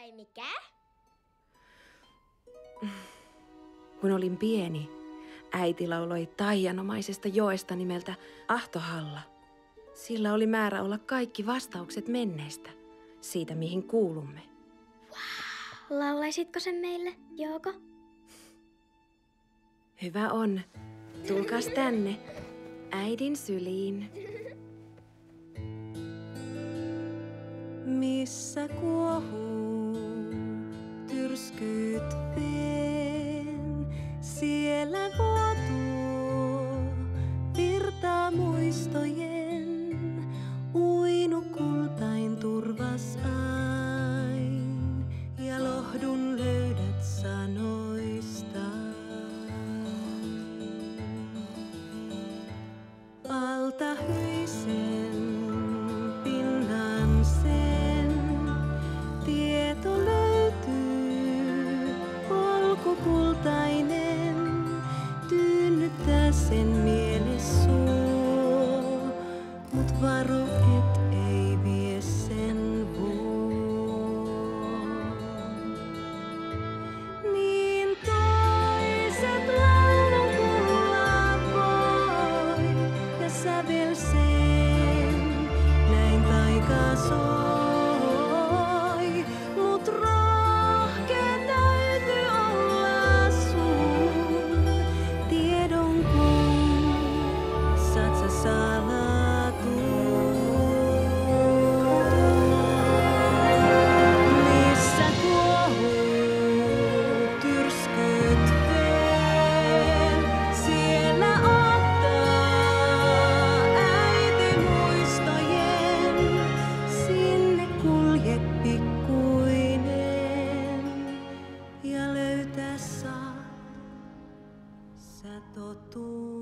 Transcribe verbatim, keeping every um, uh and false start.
Ai mikä? Kun olin pieni, äiti lauloi taianomaisesta joesta nimeltä Ahtohalla. Sillä oli määrä olla kaikki vastaukset menneestä, siitä mihin kuulumme. Wow. Laulaisitko sen meille, Jouko? Hyvä on. Tulkaas tänne, äidin syliin. Missä kuohuu tyrskyt veen, siellä vuotuu virtaa muistojen, uinu kultain turvas ain, ja lohdun löydät sanoista. Alta hyisen pinnan sen, tieto löytyy, polku kultainen, tyynnyttää sen mieles suu, mut varo et ei vie sen vuo. Niin toiset laulun kuulla voi, ja sävel sen, näin taika soi, mut rohkea täytyy olla sun, tiedon kun saat sä salatua. Missä kuohuu tyrskyt veen, siellä ottaa äiti muistojen, sinne kulje pikkuinen, ja löytää saat sä totuuden.